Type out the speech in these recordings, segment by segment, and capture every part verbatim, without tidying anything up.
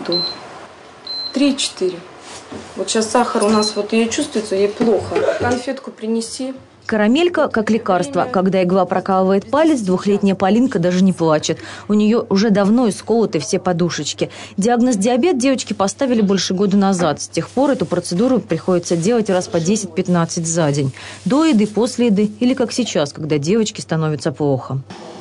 году. Три-четыре. Вот сейчас сахар у нас, вот ее чувствуется, ей плохо. Конфетку принеси. Карамелька как лекарство. Когда игла прокалывает палец, двухлетняя Полинка даже не плачет. У нее уже давно исколоты все подушечки. Диагноз диабет девочке поставили больше года назад. С тех пор эту процедуру приходится делать раз по десять-пятнадцать за день. До еды, после еды или как сейчас, когда девочке становится плохо.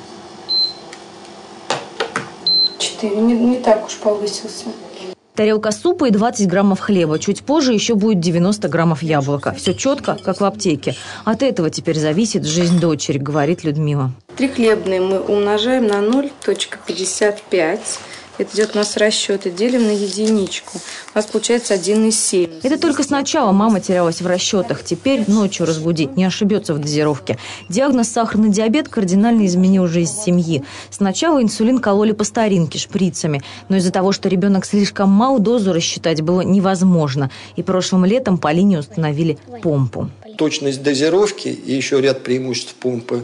Четыре. Не, не так уж повысился. Тарелка супа и двадцать граммов хлеба. Чуть позже еще будет девяносто граммов яблока. Все четко, как в аптеке. От этого теперь зависит жизнь дочери, говорит Людмила. Три хлебные мы умножаем на ноль целых пятьдесят пять. Это идет у нас расчет, и делим на единичку. У нас получается один и семь. Это только сначала мама терялась в расчетах. Теперь ночью разбудить, не ошибется в дозировке. Диагноз сахарный диабет кардинально изменил жизнь семьи. Сначала инсулин кололи по старинке, шприцами. Но из-за того, что ребенок слишком мал, дозу рассчитать было невозможно. И прошлым летом Полине установили помпу. Точность дозировки и еще ряд преимуществ помпы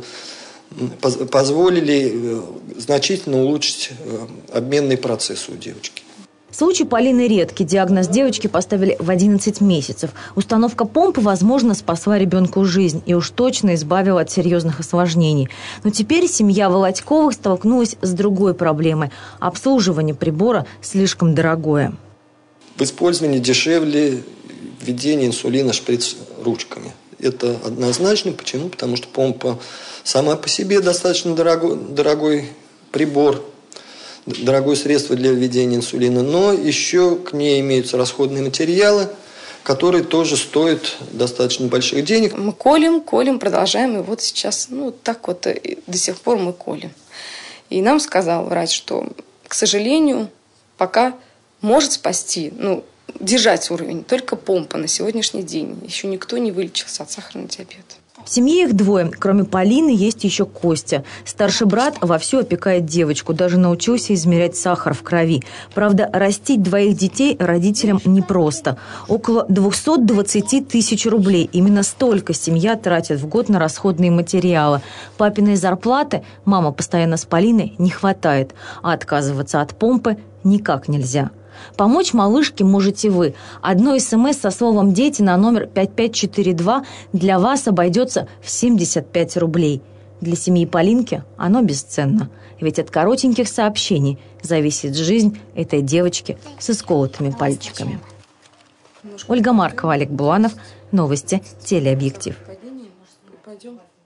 позволили значительно улучшить обменный процесс у девочки. Случай Полины редкий. Диагноз девочки поставили в одиннадцать месяцев. Установка помпы, возможно, спасла ребенку жизнь и уж точно избавила от серьезных осложнений. Но теперь семья Володьковых столкнулась с другой проблемой. Обслуживание прибора слишком дорогое. В использовании дешевле введение инсулина шприц-ручками. Это однозначно. Почему? Потому что помпа сама по себе достаточно дорогой, дорогой прибор, дорогое средство для введения инсулина, но еще к ней имеются расходные материалы, которые тоже стоят достаточно больших денег. Мы колем, колем, продолжаем, и вот сейчас, ну, так вот до сих пор мы колем. И нам сказал врач, что, к сожалению, пока может спасти, ну, держать уровень только помпа на сегодняшний день. Еще никто не вылечился от сахарного диабета. В семье их двое. Кроме Полины есть еще Костя. Старший брат вовсю опекает девочку. Даже научился измерять сахар в крови. Правда, растить двоих детей родителям непросто. Около двухсот двадцати тысяч рублей. Именно столько семья тратит в год на расходные материалы. Папиной зарплаты, мама постоянно с Полиной, не хватает. А отказываться от помпы никак нельзя. Помочь малышке можете вы. Одно СМС со словом «Дети» на номер пять пять четыре два для вас обойдется в семьдесят пять рублей. Для семьи Полинки оно бесценно. Ведь от коротеньких сообщений зависит жизнь этой девочки с исколотыми пальчиками. Ольга Маркова, Олег Буланов. Новости. Телеобъектив.